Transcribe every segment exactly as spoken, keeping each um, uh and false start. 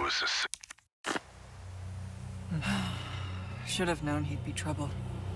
was a... Should have known he'd be trouble.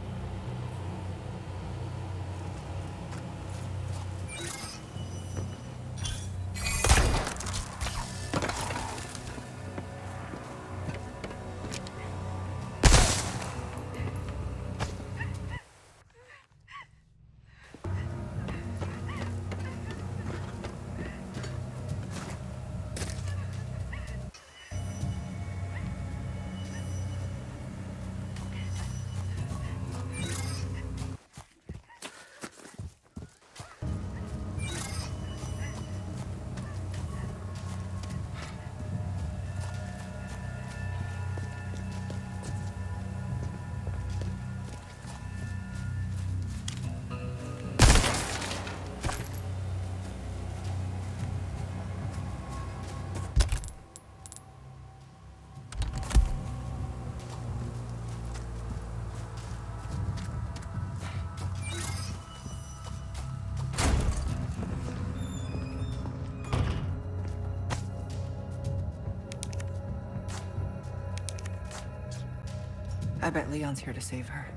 I bet Leon's here to save her.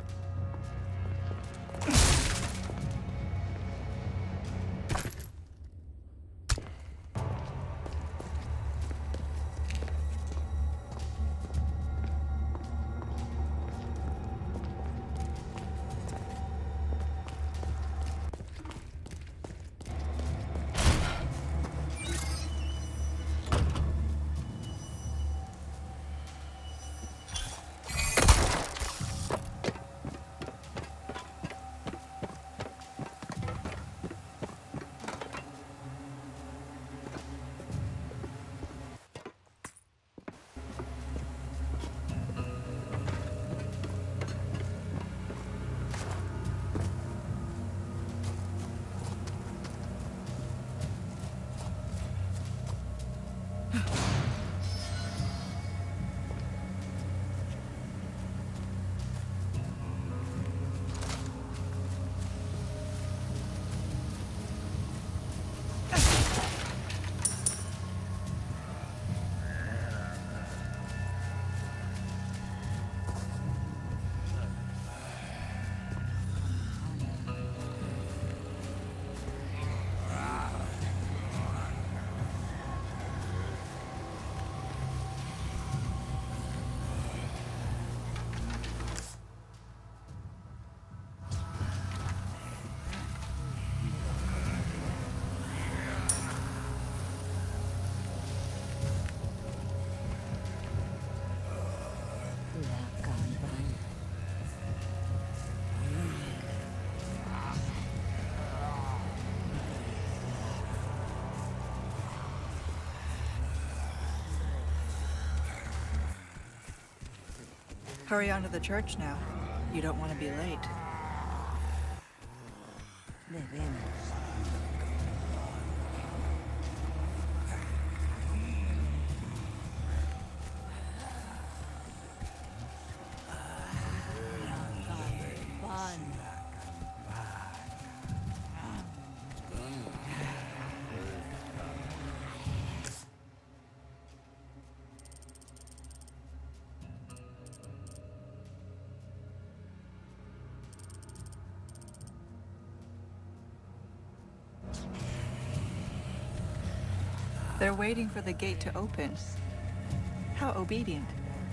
Hurry on to the church now. You don't want to be late. They're waiting for the gate to open. How obedient.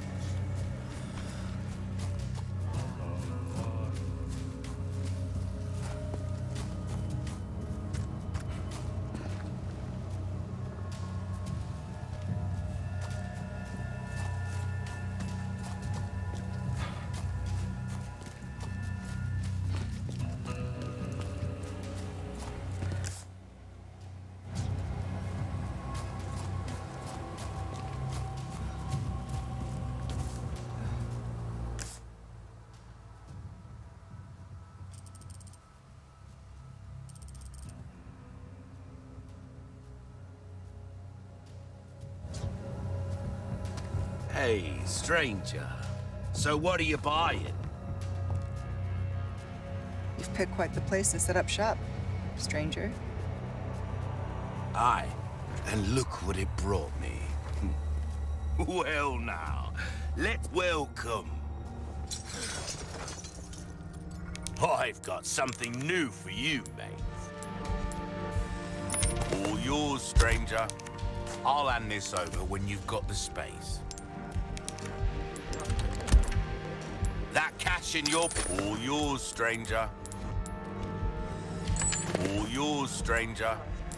Hey, stranger. So what are you buying? You've picked quite the place to set up shop, stranger. Aye, and look what it brought me. Well now, let's welcome. I've got something new for you, mate. All yours, stranger. I'll hand this over when you've got the space. That cash in your... All yours, stranger. All yours, stranger.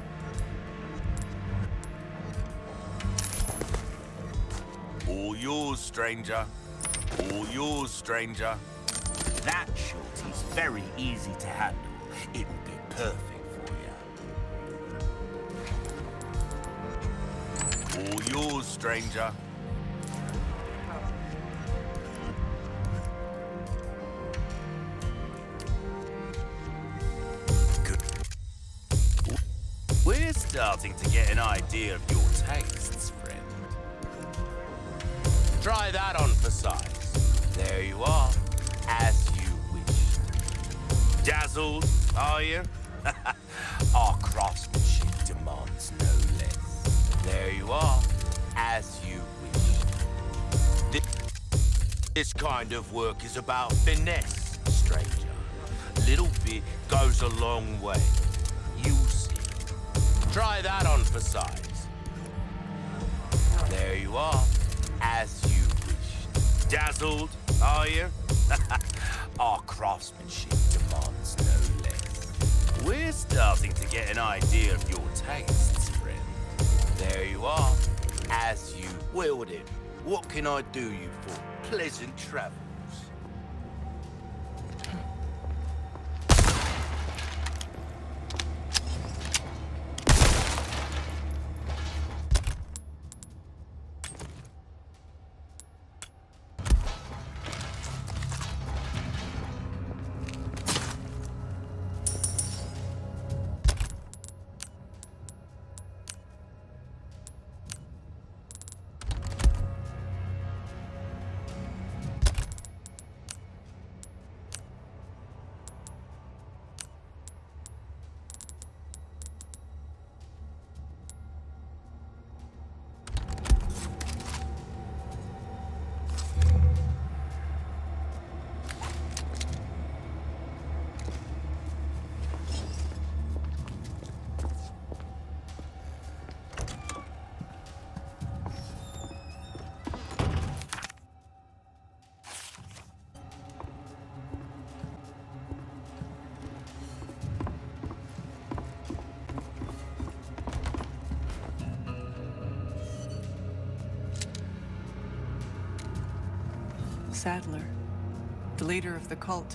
All yours, stranger. All yours, stranger. That shorty's very easy to handle. It will be perfect for you. All yours, stranger. Good. We're starting to get an idea of your tastes, friend. Try that on for size. There you are, as you wish. Dazzled, are you? Our craftsmanship demands no less. There you are, as you wish. This, this kind of work is about finesse, stranger. Little bit goes a long way. You'll see. Try that on for size. There you are, as you wish. Dazzled, are you? Our craftsmanship demands no less. We're starting to get an idea of your tastes, friend. There you are, as you willed it. What can I do you for? Pleasant travels. Sadler, the leader of the cult.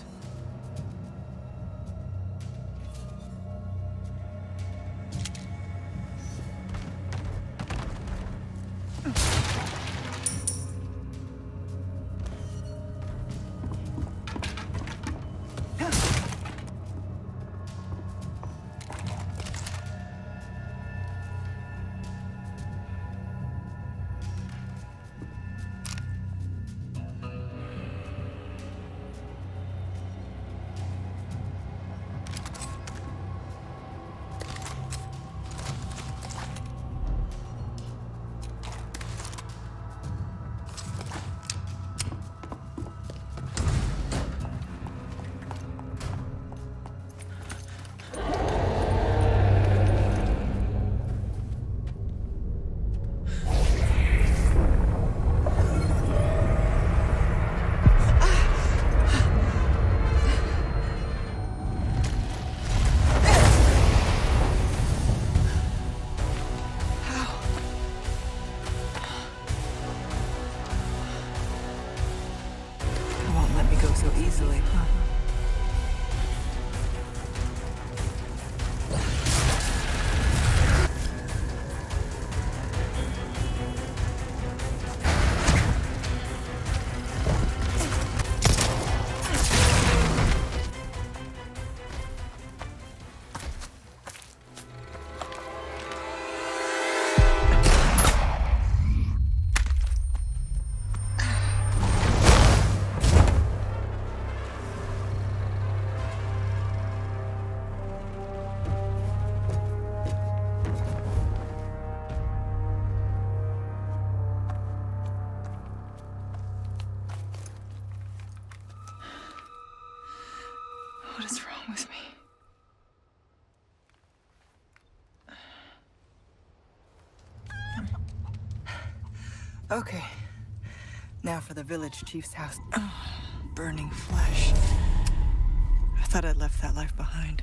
Okay. Now for the village chief's house. Oh, burning flesh. I thought I'd left that life behind.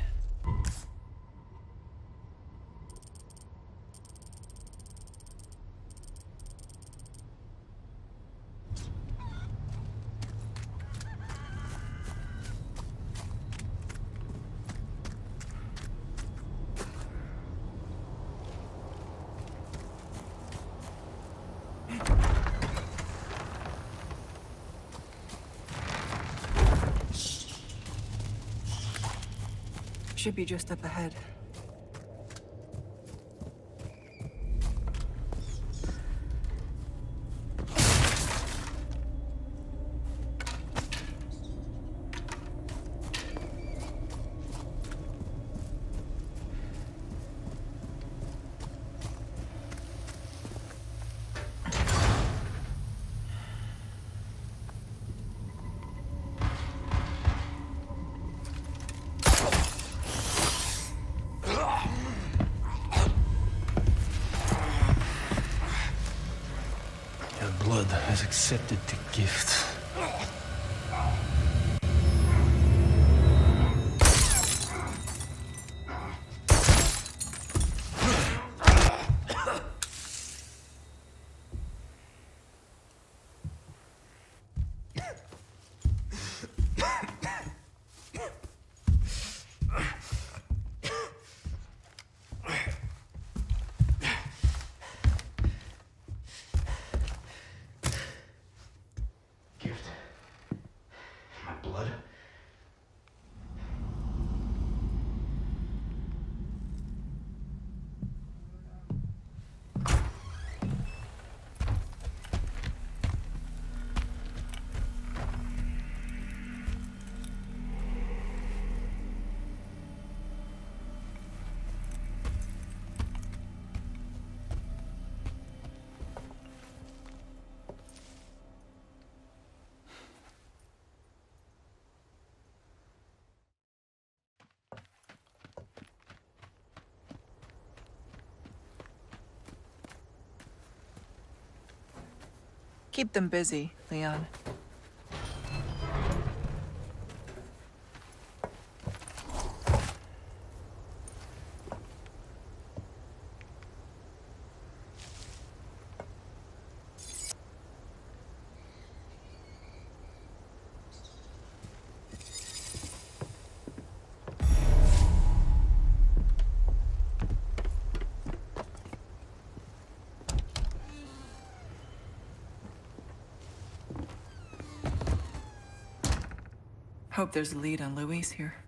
Should be just up ahead. Blood has accepted the gift. Blood? Keep them busy, Leon. Hope there's a lead on Luis here.